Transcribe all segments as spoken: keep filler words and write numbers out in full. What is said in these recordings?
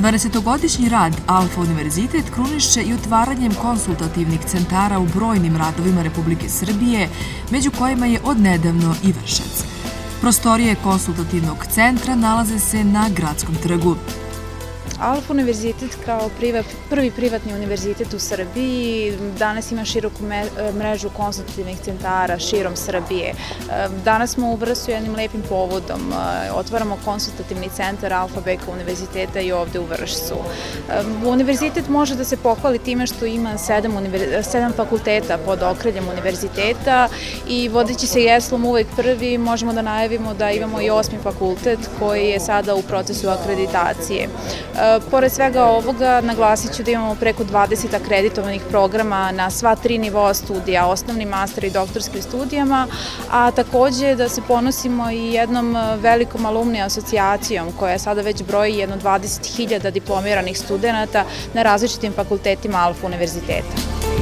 dvadesetogodišnji rad Alfa univerzitet kruniše i otvaranjem konsultativnih centara u brojnim radovima Republike Srbije, među kojima je odnedavno i Vršac. Prostorije konsultativnog centra nalaze se na Gradskom trgu. Alfa univerzitet kao prvi privatni univerzitet u Srbiji danas ima široku mrežu konsultativnih centara širom Srbije. Danas smo u Vršcu jednim lepim povodom. Otvaramo konsultativni centar Alfa Beka univerziteta i ovde u Vršcu. Univerzitet može da se pohvali time što ima sedam fakulteta pod okriljem univerziteta i vodeći se geslom uvek prvi možemo da najavimo da imamo i osmi fakultet koji je sada u procesu akreditacije. Pored svega ovoga, naglasit ću da imamo preko dvadeset akreditovanih programa na sva tri nivoa studija, osnovni, master i doktorskim studijama, a takođe da se ponosimo i jednom velikom alumni asocijacijom koja sada već broji jedno dvadeset hiljada diplomiranih studenta na različitim fakultetima Alfa univerziteta.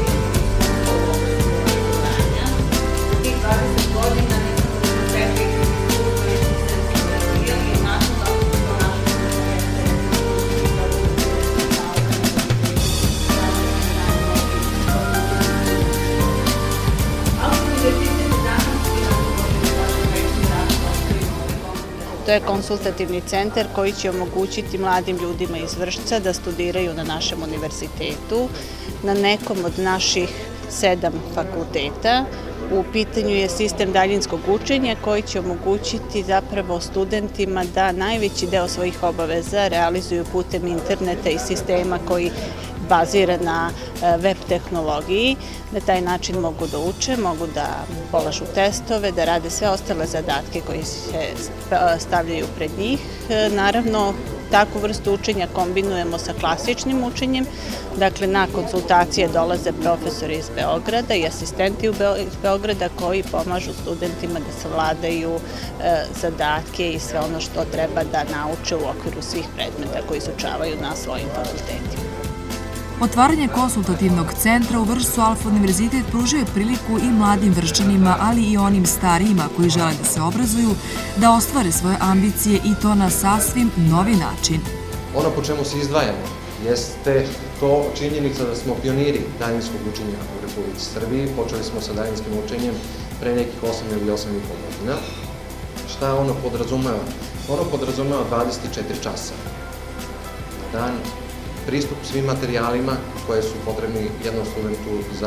To je konsultativni centar koji će omogućiti mladim ljudima iz Vršca da studiraju na našem univerzitetu, na nekom od naših sedam fakulteta. U pitanju je sistem daljinskog učenja koji će omogućiti zapravo studentima da najveći deo svojih obaveza realizuju putem interneta i sistema koji bazira na web tehnologiji. Na taj način mogu da uče, mogu da polažu testove, da rade sve ostale zadatke koji se stavljaju pred njih. Naravno, takvu vrstu učenja kombinujemo sa klasičnim učenjem. Dakle, na konsultacije dolaze profesori iz Beograda i asistenti iz Beograda koji pomažu studentima da savladaju zadatke i sve ono što treba da nauče u okviru svih predmeta koji izučavaju na svojim fakultetima. Otvaranje konsultativnog centra u Vršcu Alfa univerzitet pružuje priliku i mladim Vrščanima, ali i onim starijima koji žele da se obrazuju, da ostvare svoje ambicije i to na sasvim novi način. Ono po čemu se izdvajamo jeste to činjenica da smo pioniri daljinskog učenja u Republici Srbiji. Počeli smo sa daljinskim učenjem pre nekih osam ili osam i po godina. Šta ono podrazumeva? Ono podrazumeva dvadeset četiri časa na dan, pristup svim materijalima koje su potrebni jednom studentu za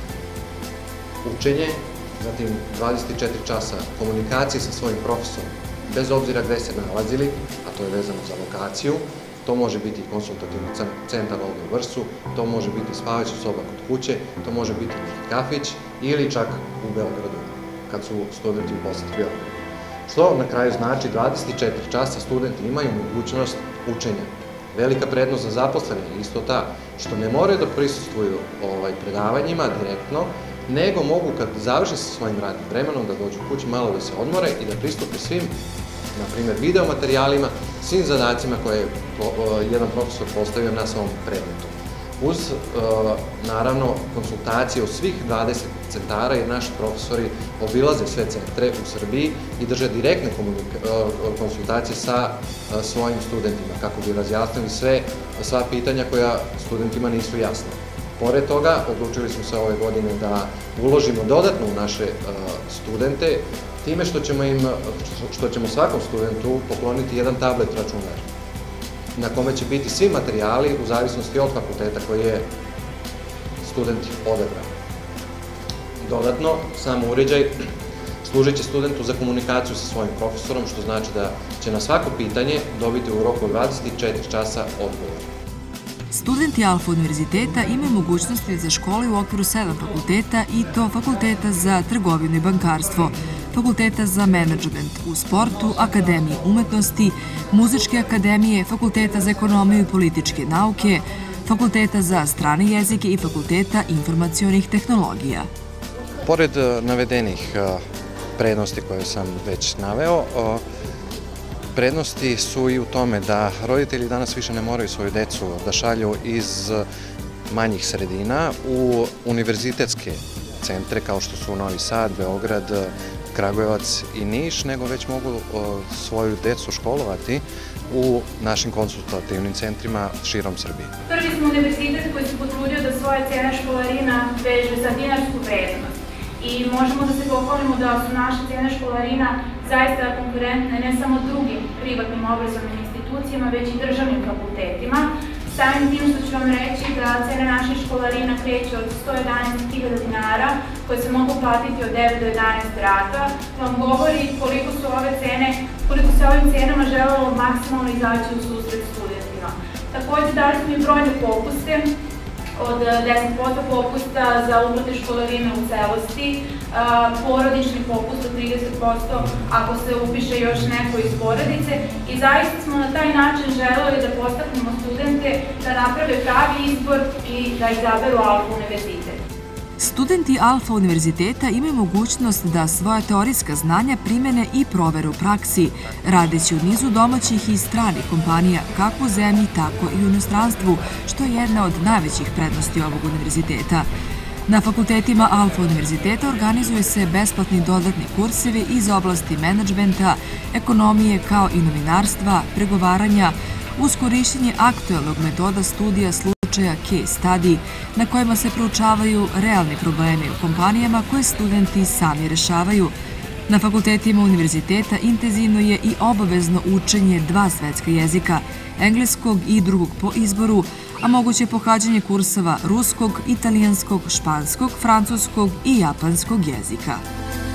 učenje, zatim dvadeset četiri časa komunikacije sa svojim profesorom, bez obzira gde se nalazili, a to je vezano za lokaciju. To može biti konsultativni centar ovdje u Vršcu, to može biti spavajuća soba kod kuće, to može biti neki kafić ili čak u Beogradu, kad su studenti u poseti Beogradu. Što na kraju znači dvadeset četiri časa studenti imaju mogućnost učenja. Velika prednost za zaposlene je isto ta što ne moraju da prisustvuju predavanjima direktno, nego mogu kad završe sa svojim radnim vremenom da dođu kući malo da se odmore i da pristupe svim, na primjer, videomaterijalima, svim zadacima koje je jedan profesor postavio na svom predmetu. Uz, naravno, konsultacije u svih dvadeset centara jer naši profesori obilaze sve centre u Srbiji i drže direktne konsultacije sa svojim studentima kako bi razjasnili sva pitanja koja studentima nisu jasna. Pored toga, odlučili smo se ove godine da uložimo dodatno u naše studente time što ćemo svakom studentu pokloniti jedan tablet računar na kome će biti svi materijali u zavisnosti od fakulteta koji je student odabrao. Dodatno, sam uređaj služit će studentu za komunikaciju sa svojim profesorom, što znači da će na svako pitanje dobiti u roku dvadeset četiri časa odgovor. Studenti Alfa univerziteta imaju mogućnosti za škole u okviru sedam fakulteta i to fakulteta za trgovinu i bankarstvo, fakulteta za menadžment u sportu, akademije umetnosti, muzičke akademije, fakulteta za ekonomiju i političke nauke, fakulteta za strane jezike i fakulteta informacionih tehnologija. Pored navedenih prednosti koje sam već naveo, prednosti su i u tome da roditelji danas više ne moraju svoju decu da šalju iz manjih sredina u univerzitetske centre kao što su Novi Sad, Beograd, Kragujevac i Niš, nego već mogu svoju decu školovati u našim konsultativnim centrima širom Srbije. Prvi smo univerzitet koji se potrudio da svoje cene školarina veže za dinarsku vrednost i možemo da se pohvalimo da su naše cene školarina zaista konkurentne ne samo drugim privatnim obrazovnim institucijama, već i državnim fakultetima. Samim tim što ću vam reći da cene naših školarina kreće od sto jedanaest hiljada dinara koje se mogu platiti od devet do jedanaest rata, vam govori koliko su ove cene, koliko se ovim cenama želelo maksimalno izaći u susret studentima. Takođe dali smo i brojne popuste, od deset posto popusta za uplate školarine u celosti, porodični popust od trideset posto ako se upiše još neko iz porodice i zaista smo na taj način želeli da podstaknemo studente da naprave pravi izbor i da izaberu Alfa univerzitet. Studenti Alfa univerziteta imaju mogućnost da svoja teorijska znanja primene i provere u praksi, radeći u nizu domaćih i stranih kompanija kako u zemlji, tako i u inostranstvu, što je jedna od najvećih prednosti ovog univerziteta. Na fakultetima Alfa univerziteta organizuju se besplatni dodatni kursevi iz oblasti menadžmenta, ekonomije kao i novinarstva, pregovaranja, uz korišćenje aktuelnog metoda studija slučaja case study, na kojima se proučavaju realni problemi u kompanijama koje studenti sami rešavaju. Na fakultetima univerziteta intenzivno je i obavezno učenje dva svetska jezika, engleskog i drugog po izboru, a moguće pohađanje kurseva ruskog, italijanskog, španskog, francuskog i japanskog jezika.